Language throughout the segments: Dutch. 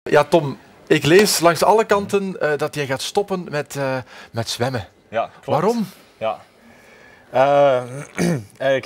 Ja, Tom, ik lees langs alle kanten dat jij gaat stoppen met zwemmen. Ja, klopt. Waarom? Ja. Eigenlijk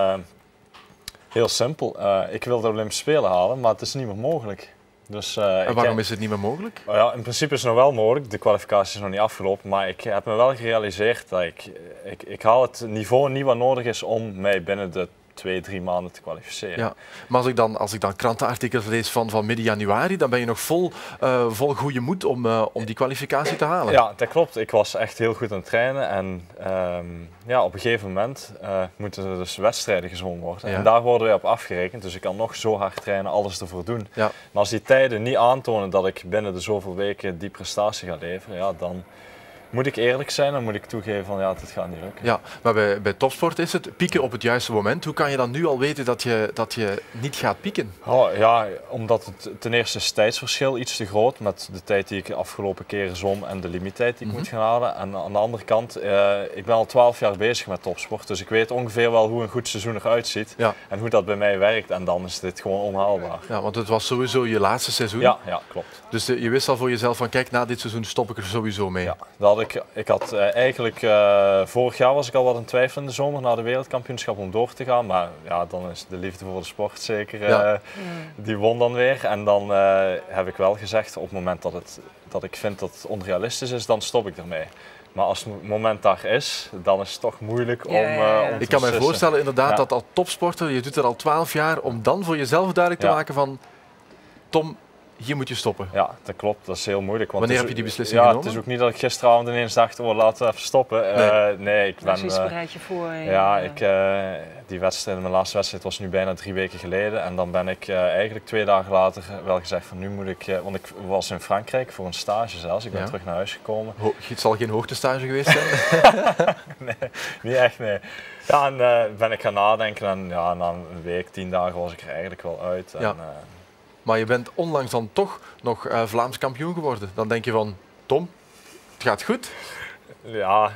heel simpel. Ik wil de Olympische Spelen halen, maar het is niet meer mogelijk. Dus, en waarom is het niet meer mogelijk? Ja, in principe is het nog wel mogelijk. De kwalificatie is nog niet afgelopen. Maar ik heb me wel gerealiseerd dat ik haal het niveau niet wat nodig is om mij binnen de 2-3 maanden te kwalificeren. Ja, maar als ik dan krantenartikels lees van midden januari, dan ben je nog vol goede moed om die kwalificatie te halen. Ja, dat klopt. Ik was echt heel goed aan het trainen en ja, op een gegeven moment moeten er dus wedstrijden gezwommen worden. Ja. En daar worden we op afgerekend, dus ik kan nog zo hard trainen, alles ervoor doen. Ja. Maar als die tijden niet aantonen dat ik binnen de zoveel weken die prestatie ga leveren, ja, dan moet ik eerlijk zijn en moet ik toegeven van ja, dit gaat niet lukken. Ja, maar bij topsport is het pieken op het juiste moment. Hoe kan je dan nu al weten dat je niet gaat pieken? Oh, ja, omdat het ten eerste is het tijdsverschil iets te groot met de tijd die ik de afgelopen keren zwom en de limiettijd die ik moet gaan halen. En aan de andere kant, ik ben al 12 jaar bezig met topsport, dus ik weet ongeveer wel hoe een goed seizoen eruit ziet en hoe dat bij mij werkt. En dan is dit gewoon onhaalbaar. Ja, want het was sowieso je laatste seizoen. Ja, klopt. Dus je wist al voor jezelf van kijk, na dit seizoen stop ik er sowieso mee. Ja, ik had eigenlijk, vorig jaar was ik al wat in twijfel in de zomer naar de wereldkampioenschap om door te gaan. Maar ja, dan is de liefde voor de sport zeker, die won dan weer. En dan heb ik wel gezegd, op het moment dat ik vind dat het onrealistisch is, dan stop ik ermee. Maar als het moment daar is, dan is het toch moeilijk om te Ik kan me voorstellen inderdaad dat als topsporter, je doet het al 12 jaar, om dan voor jezelf duidelijk te maken van Tom, hier moet je stoppen. Ja, dat klopt. Dat is heel moeilijk. Want wanneer heb je die beslissing genomen? Het is ook niet dat ik gisteravond ineens dacht, oh, laten we even stoppen. Nee, ik ben... Precies, bereid je voor. Die wedstrijd, mijn laatste wedstrijd was nu bijna 3 weken geleden. En dan ben ik eigenlijk 2 dagen later wel gezegd van nu moet ik... want ik was in Frankrijk voor een stage zelfs. Ik ben terug naar huis gekomen. Het zal geen hoogtestage geweest zijn? Nee, niet echt, nee. Ja, en ben ik gaan nadenken en ja, na een week, 10 dagen was ik er eigenlijk wel uit. Ja. En, maar je bent onlangs dan toch nog Vlaams kampioen geworden. Dan denk je van, Tom, het gaat goed. Ja,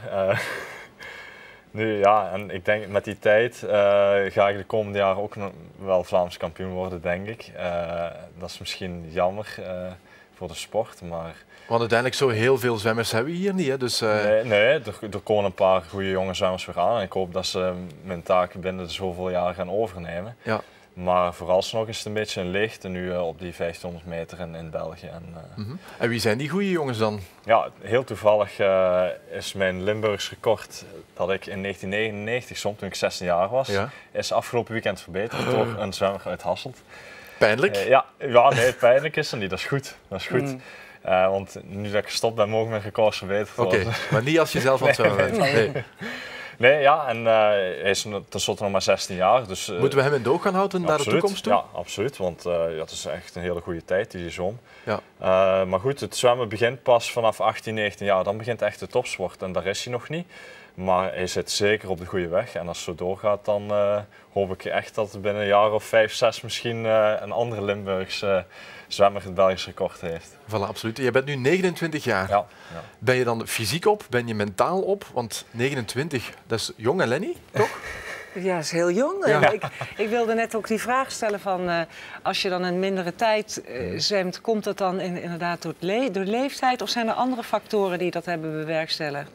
nu ja, en ik denk met die tijd ga ik de komende jaren ook nog wel Vlaams kampioen worden, denk ik. Dat is misschien jammer voor de sport, maar... Want uiteindelijk zo heel veel zwemmers hebben we hier niet, hè? Dus, Nee, er komen een paar goede jonge zwemmers weer aan en ik hoop dat ze mijn taak binnen zoveel jaar gaan overnemen. Ja. Maar vooralsnog is het een beetje een leegte nu op die 1500 meter in België. En wie zijn die goede jongens dan? Ja, heel toevallig is mijn Limburgs record dat ik in 1999 zwom, toen ik 16 jaar was, is afgelopen weekend verbeterd door een zwemmer uit Hasselt. Pijnlijk? Nee, pijnlijk is er niet. Dat is goed. Dat is goed. Want nu dat ik gestopt ben, mogen mijn records verbeterd worden. Oké, maar niet als je zelf aan het zwemmen bent. Nee. Nee, ja, en hij is tenslotte nog maar 16 jaar. Dus, moeten we hem in doog gaan houden naar de toekomst toe? Ja, absoluut. Want het is echt een hele goede tijd die hij zwom. Ja. Maar goed, het zwemmen begint pas vanaf 18, 19 jaar. Dan begint echt de topsport en daar is hij nog niet. Maar hij zit zeker op de goede weg. En als het zo doorgaat, dan hoop ik echt dat binnen een jaar of 5, 6 misschien een andere Limburgse zwemmer het Belgisch record heeft. Voilà, absoluut. Je bent nu 29 jaar. Ja. Ben je dan fysiek op? Ben je mentaal op? Want 29, dat is jong en Lenny, toch? Ja, dat is heel jong. Ja. Ik wilde net ook die vraag stellen van als je dan een mindere tijd zwemt, komt dat dan inderdaad door de leeftijd of zijn er andere factoren die dat hebben bewerkstelligd?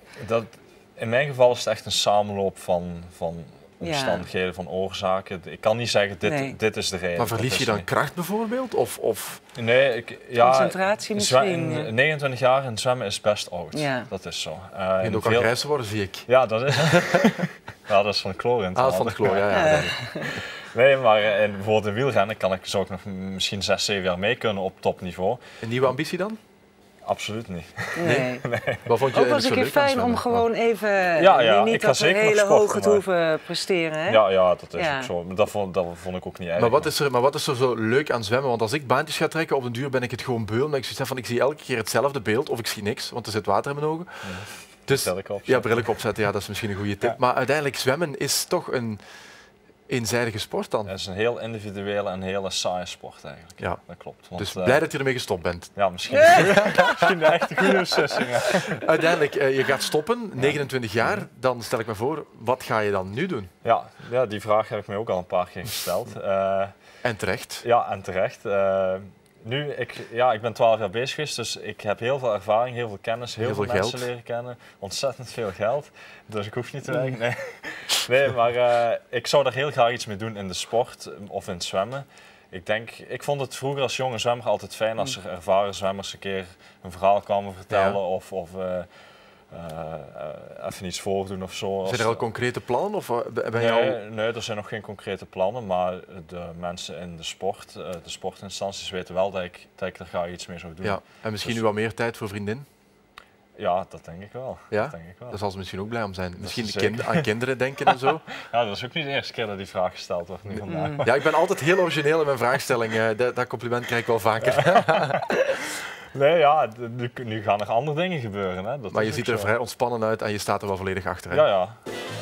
In mijn geval is het echt een samenloop van omstandigheden, van oorzaken. Ik kan niet zeggen, dit is de reden. Maar verlies je dan kracht bijvoorbeeld? Of? Nee, concentratie misschien? 29 jaar in zwemmen is best oud. Ja. Dat is zo. Je kunt ook al grijs worden, zie ik. Ja, dat is, ja, dat is van het chloor in het van het chloor, ja. Nee, maar bijvoorbeeld in wielrennen zou ik nog misschien 6, 7 jaar mee kunnen op topniveau. Een nieuwe ambitie dan? Absoluut niet. Nee. Wat vond je ook was een keer fijn om gewoon even niet dat we hele hoge te hoeven presteren. Hè? Ja, dat is ook zo. Dat vond ik ook niet erg. Maar wat is er zo leuk aan zwemmen? Want als ik baantjes ga trekken, op den duur ben ik het gewoon beu. Maar ik zie elke keer hetzelfde beeld of ik zie niks, want er zit water in mijn ogen. Dus, bril opzetten, ja, dat is misschien een goede tip. Maar uiteindelijk zwemmen is toch een eenzijdige sport dan? Het is een heel individuele en hele saaie sport eigenlijk. Ja. Dat klopt. Want, dus blij dat je ermee gestopt bent. Ja, misschien echt een goede beslissing. Ja. Uiteindelijk, je gaat stoppen, 29 jaar. Dan stel ik me voor, wat ga je dan nu doen? Ja, die vraag heb ik me ook al een paar keer gesteld. En terecht. Ja, en terecht. ik ben 12 jaar bezig geweest, dus ik heb heel veel ervaring, heel veel kennis, heel veel mensen leren kennen. Ontzettend veel geld, dus ik hoef niet te werken. Nee, maar ik zou daar heel graag iets mee doen in de sport of in het zwemmen. Ik vond het vroeger als jonge zwemmer altijd fijn als er ervaren zwemmers een keer een verhaal kwamen vertellen of even iets voordoen of zo. Zijn er al concrete plannen? Of Nee, er zijn nog geen concrete plannen, maar de mensen in de sport, de sportinstanties weten wel dat ik er graag iets mee zou doen. Ja. En misschien nu wat meer tijd voor vriendin? Ja, dat denk ik wel. Ja? Daar zal ze misschien ook blij om zijn. Misschien aan kinderen denken en zo. Ja, dat is ook niet de eerste keer dat die vraag gesteld wordt. Ja, ik ben altijd heel origineel in mijn vraagstelling. Dat compliment krijg ik wel vaker. Nee, ja, nu gaan er andere dingen gebeuren. Hè. Maar je ziet er vrij ontspannen uit en je staat er wel volledig achter. Hè? Ja.